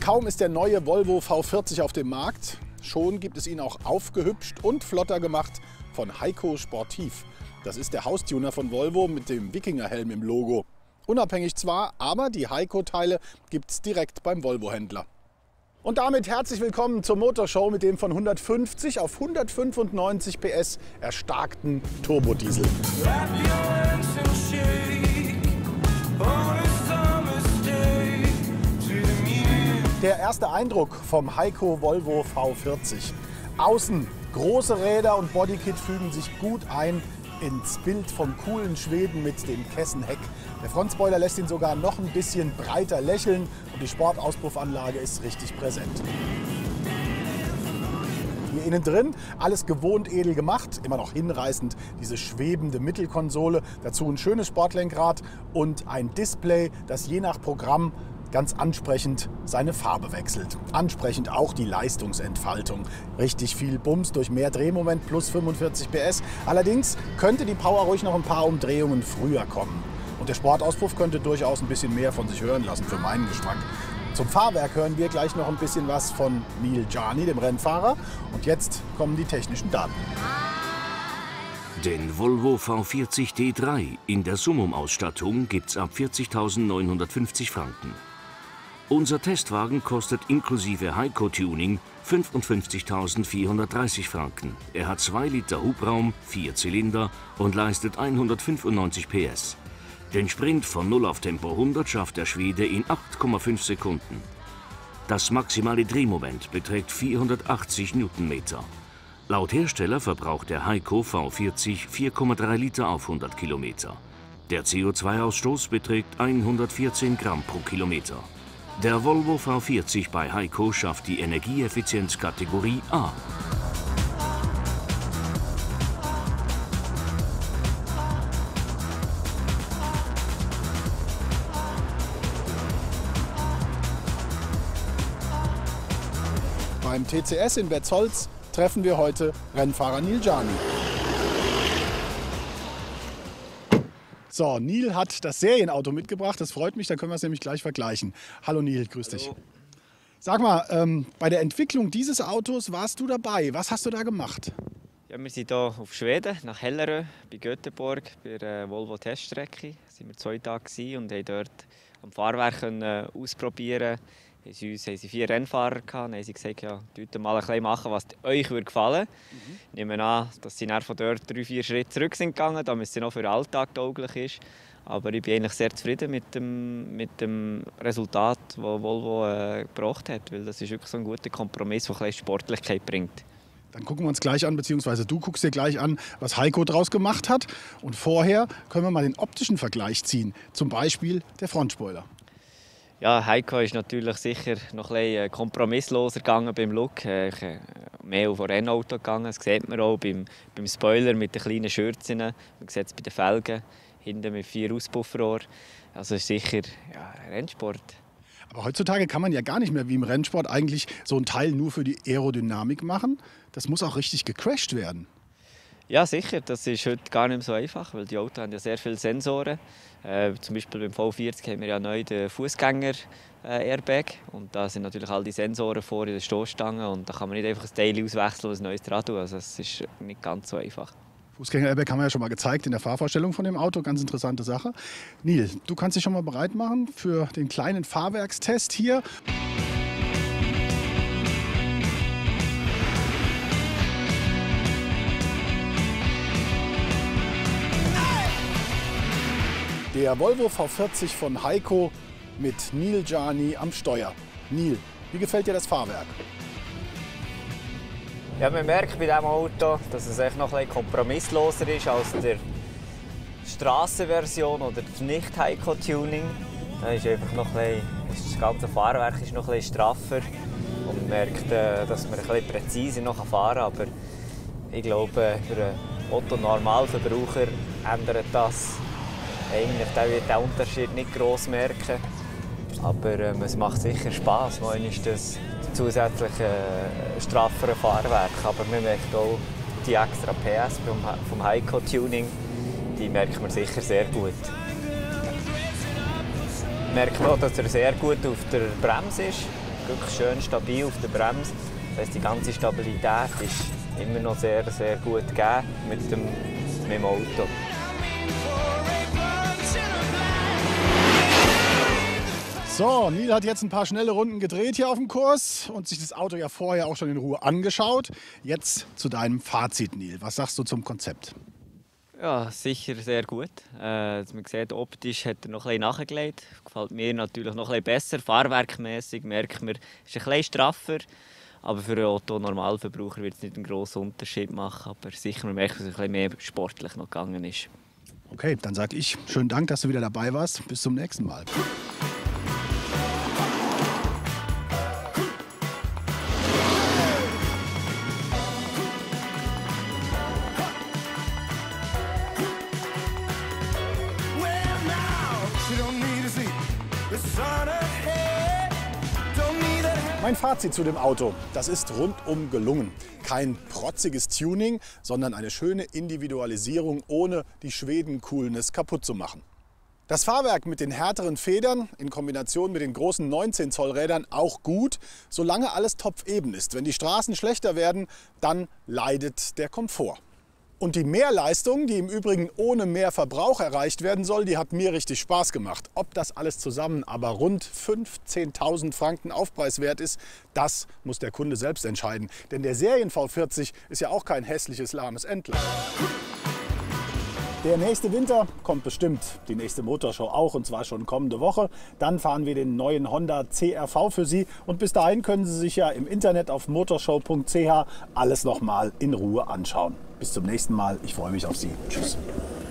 Kaum ist der neue Volvo V40 auf dem Markt, schon gibt es ihn auch aufgehübscht und flotter gemacht von Heiko Sportiv. Das ist der Haustuner von Volvo mit dem Wikingerhelm im Logo. Unabhängig zwar, aber die Heiko-Teile gibt es direkt beim Volvo-Händler. Und damit herzlich willkommen zur Motorshow mit dem von 150 auf 195 PS erstarkten Turbodiesel. Der erste Eindruck vom Heiko Volvo V40. Außen große Räder und Bodykit fügen sich gut ein ins Bild vom coolen Schweden mit dem Kessenheck. Der Frontspoiler lässt ihn sogar noch ein bisschen breiter lächeln und die Sportauspuffanlage ist richtig präsent. Hier innen drin alles gewohnt edel gemacht, immer noch hinreißend, diese schwebende Mittelkonsole, dazu ein schönes Sportlenkrad und ein Display, das je nach Programm ganz ansprechend seine Farbe wechselt. Ansprechend auch die Leistungsentfaltung. Richtig viel Bums durch mehr Drehmoment plus 45 PS. Allerdings könnte die Power ruhig noch ein paar Umdrehungen früher kommen. Und der Sportauspuff könnte durchaus ein bisschen mehr von sich hören lassen für meinen Geschmack. Zum Fahrwerk hören wir gleich noch ein bisschen was von Neel Jani, dem Rennfahrer. Und jetzt kommen die technischen Daten. Den Volvo V40 D3 in der Summum-Ausstattung gibt's ab 40.950 Franken. Unser Testwagen kostet inklusive Heiko-Tuning 55.430 Franken. Er hat 2 Liter Hubraum, 4 Zylinder und leistet 195 PS. Den Sprint von 0 auf Tempo 100 schafft der Schwede in 8,5 Sekunden. Das maximale Drehmoment beträgt 480 Newtonmeter. Laut Hersteller verbraucht der Heiko V40 4,3 Liter auf 100 Kilometer. Der CO2-Ausstoß beträgt 114 Gramm pro Kilometer. Der Volvo V40 bei Heiko schafft die Energieeffizienzkategorie A. Beim TCS in Betzholz treffen wir heute Rennfahrer Neel Jani. So, Neel hat das Serienauto mitgebracht, das freut mich, dann können wir es nämlich gleich vergleichen. Hallo Neel, grüß dich. Hallo. Sag mal, bei der Entwicklung dieses Autos warst du dabei, was hast du da gemacht? Ja, wir sind hier auf Schweden, nach Hellerö, bei Göteborg, bei der Volvo-Teststrecke. Da waren wir 2 Tage und haben dort am Fahrwerk ausprobieren. Haben sie 4 Rennfahrer gehabt, dann haben sie gesagt, ja, mal ein bisschen machen, was euch gefallen würde. Ich nehme an, dass sie dann von dort 3-4 Schritte zurück sind gegangen, damit es noch für den Alltag tauglich ist. Aber ich bin eigentlich sehr zufrieden mit dem Resultat, das Volvo gebracht hat, weil das ist wirklich so ein guter Kompromiss, der ein bisschen Sportlichkeit bringt. Dann gucken wir uns gleich an, beziehungsweise du guckst dir gleich an, was Heiko draus gemacht hat. Und vorher können wir mal den optischen Vergleich ziehen, zum Beispiel der Frontspoiler. Ja, Heiko ist natürlich sicher noch ein bisschen kompromissloser gegangen beim Look. Mehr auf ein Rennauto gegangen. Das sieht man auch beim Spoiler mit den kleinen Schürzen. Man sieht es bei den Felgen, hinten mit 4 Auspuffrohren. Also ist sicher Rennsport. Aber heutzutage kann man ja gar nicht mehr wie im Rennsport eigentlich so ein Teil nur für die Aerodynamik machen. Das muss auch richtig gecrashed werden. Ja, sicher. Das ist heute gar nicht mehr so einfach, weil die Autos haben ja sehr viele Sensoren. Zum Beispiel beim V40 haben wir ja neu den Fußgänger-Airbag. Und da sind natürlich all die Sensoren vor in der Stoßstange. Und da kann man nicht einfach ein Teil auswechseln und ein neues dran tun. Also das ist nicht ganz so einfach. Fußgänger-Airbag haben wir ja schon mal gezeigt in der Fahrvorstellung von dem Auto. Ganz interessante Sache. Neel, du kannst dich schon mal bereit machen für den kleinen Fahrwerkstest hier. Der Volvo V40 von Heiko mit Neel Jani am Steuer. Neel, wie gefällt dir das Fahrwerk? Ja, man merkt bei diesem Auto, dass es echt noch ein bisschen kompromissloser ist als die Strassenversion oder das Nicht-Heiko-Tuning. Das ganze Fahrwerk ist noch ein bisschen straffer und man merkt, dass man ein bisschen präziser noch fahren kann. Aber ich glaube, für einen Otto-Normalverbraucher ändert das. Eigentlich wird der Unterschied nicht gross merken, aber es macht sicher Spass. Man ist das zusätzliche straffere Fahrwerk, aber man merkt auch die extra PS vom Heiko-Tuning, die merkt man sicher sehr gut. Man merkt auch, dass er sehr gut auf der Bremse ist. wirklich schön stabil auf der Bremse. Das heisst, die ganze Stabilität ist immer noch sehr, sehr gut gegeben mit dem Auto. So, Neil hat jetzt ein paar schnelle Runden gedreht hier auf dem Kurs und sich das Auto ja vorher auch schon in Ruhe angeschaut. Jetzt zu deinem Fazit, Neil. Was sagst du zum Konzept? Ja, sicher sehr gut. Man sieht, optisch hat er noch ein bisschen nachgelegt. Gefällt mir natürlich noch ein bisschen besser. Fahrwerkmässig merkt man, ist ein bisschen straffer. Aber für einen Otto-Normalverbraucher wird es nicht einen grossen Unterschied machen. Aber sicher, man merkt, dass es ein bisschen mehr sportlich noch gegangen ist. Okay, dann sage ich schönen Dank, dass du wieder dabei warst. Bis zum nächsten Mal. Mein Fazit zu dem Auto, das ist rundum gelungen. Kein protziges Tuning, sondern eine schöne Individualisierung, ohne die Schweden-Coolness kaputt zu machen. Das Fahrwerk mit den härteren Federn in Kombination mit den großen 19 Zoll Rädern auch gut, solange alles topfeben ist. Wenn die Straßen schlechter werden, dann leidet der Komfort. Und die Mehrleistung, die im Übrigen ohne mehr Verbrauch erreicht werden soll, die hat mir richtig Spaß gemacht. Ob das alles zusammen aber rund 15.000 Franken Aufpreis wert ist, das muss der Kunde selbst entscheiden. Denn der Serien V40 ist ja auch kein hässliches, lahmes Entlein. Der nächste Winter kommt bestimmt, die nächste Motorshow auch, und zwar schon kommende Woche. Dann fahren wir den neuen Honda CR-V für Sie und bis dahin können Sie sich ja im Internet auf motorshow.ch alles noch mal in Ruhe anschauen. Bis zum nächsten Mal, ich freue mich auf Sie. Tschüss.